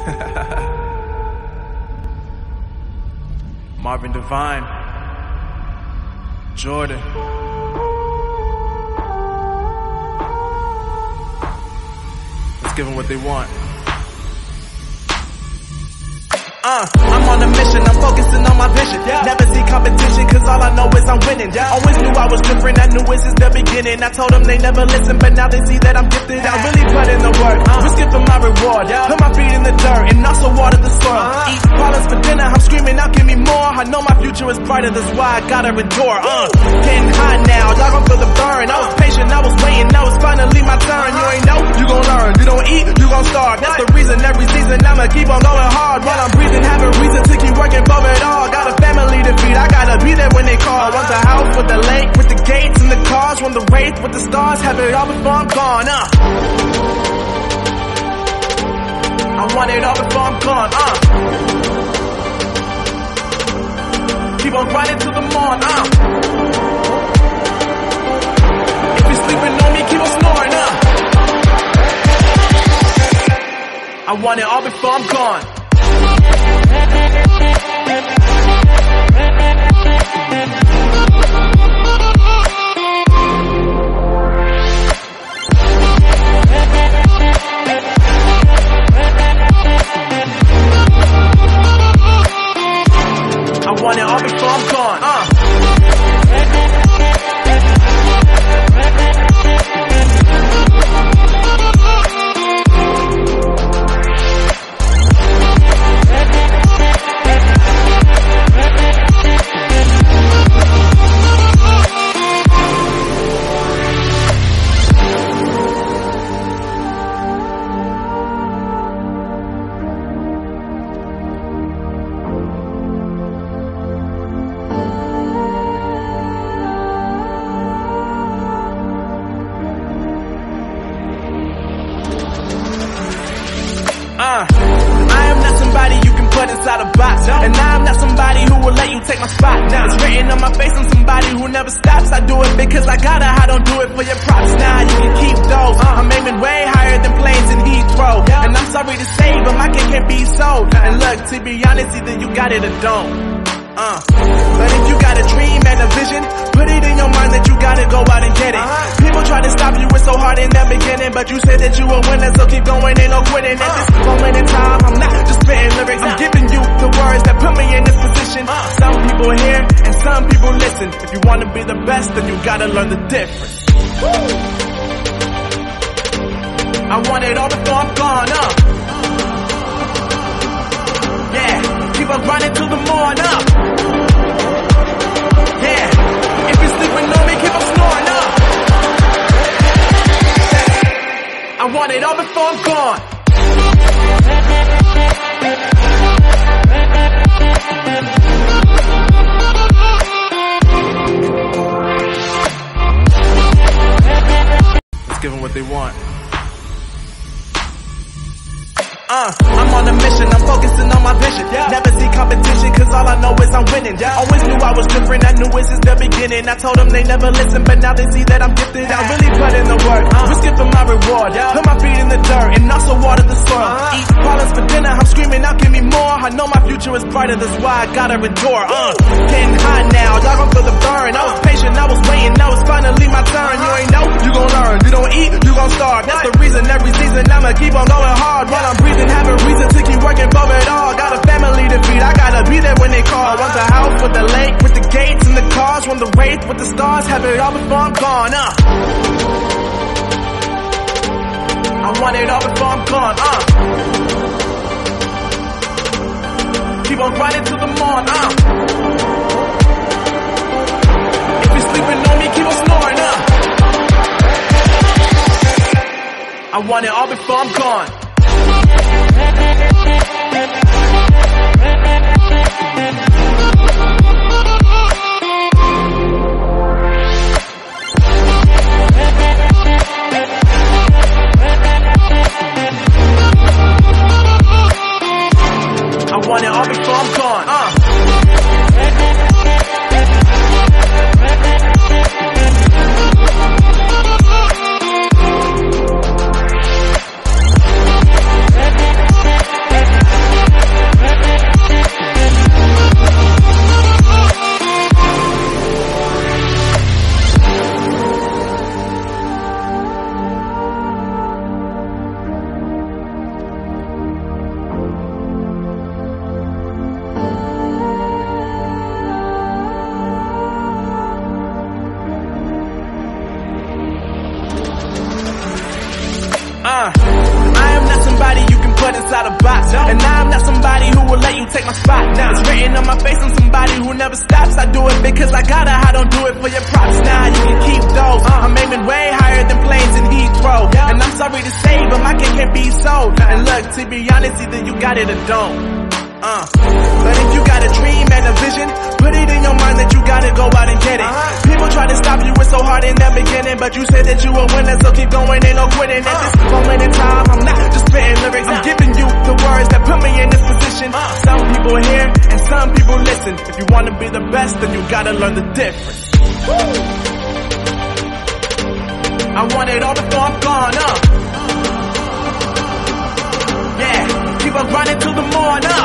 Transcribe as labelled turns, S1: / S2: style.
S1: Marvin Devine, Jordan. Let's give them what they want.
S2: I'm on a mission, I'm focusing on my vision. Never see competition, cause all I know is I'm winning. Always knew I was different, I knew it since the beginning. I told them they never listen, but now they see that I'm gifted. I really put in the work, risking for my reward. Put my feet in the dirt, and also water the soil. Eat olives for dinner, I'm screaming out, give me more. I know my future is brighter, that's why I gotta endure. Getting hot now, y'all gon' feel the burn. I was patient, I was waiting, now it's finally my turn. You ain't know, you gon' learn. You don't eat, you gon' starve. That's the reason every season I'ma keep on going hard while I'm breathing. Have a reason to keep working for it all. Got a family to feed, I gotta be there when they call. Want the house with the lake, with the gates and the cars. Want the wraith with the stars, have it all before I'm gone. I want it all before I'm gone. Keep on grinding till the morn. If you're sleeping on me, keep on snoring. I want it all before I'm gone. I want it all before I'm gone. I am not somebody you can put inside a box, and I am not somebody who will let you take my spot. It's written on my face, I'm somebody who never stops. I do it because I gotta, I don't do it for your props. Nah, you can keep those. I'm aiming way higher than planes in Heathrow, and I'm sorry to say, but my kid can't be sold. And look, to be honest, either you got it or don't. But if you got a dream and a vision, put it in your mind that you gotta go out and get it. People try to stop you, it's so hard in the beginning, but you said that you were winner, so keep going, ain't no quitting. At this moment in time, I'm not just spitting lyrics, I'm giving you the words that put me in this position. Some people hear and some people listen. If you wanna be the best, then you gotta learn the difference. I want it all before I'm gone. Yeah, keep on grinding till the morn. Yeah, if you're sleeping on me, keep on snoring. I want it all before I'm gone.
S1: Let's give them what they want.
S2: I'm on a mission, I'm focusing on my vision. Never see competition, cause all I know is I'm winning. Always knew I was different, I knew it since the beginning. I told them they never listen, but now they see that I'm gifted. I really put in the work, risking for my reward. Put my feet in the dirt, and also water the soil. Eat olives for dinner, I'm screaming out, give me more. I know my future is brighter, that's why I gotta endure. Getting hot now, y'all gon' feel the burn. I was patient, I was waiting, now it's finally my turn. You ain't know, you gon' learn. You don't eat, you gon' starve. That's the reason every season I'ma keep on going hard while I'm breathing. Have a reason to keep working for it all. Got a family to feed, I gotta be there when they call. Want the house with the lake, with the gates and the cars. Want the wraith with the stars, have it all before I'm gone. I want it all before I'm gone. Keep on grinding till the morn. If you're sleeping on me, keep on snoring. I want it all before I'm gone. I want it all before I'm gone. I am not somebody you can put inside a box, and I am not somebody who will let you take my spot. It's written on my face, I'm somebody who never stops. I do it because I gotta, I don't do it for your props. Nah, you can keep those. I'm aiming way higher than planes in Heathrow, and I'm sorry to say, but my cake can't be sold. And look, to be honest, either you got it or don't. But if you got a dream and a vision, put it in your mind that you gotta go out and get it. People try to stop you, it's so hard in the beginning, but you said that you a winner, so keep going, ain't no quitting. At this moment in time, I'm not just spitting lyrics, I'm giving you the words that put me in this position. Some people hear and some people listen. If you wanna be the best, then you gotta learn the difference. I want it all before I'm gone, yeah. Keep on grinding till the morning,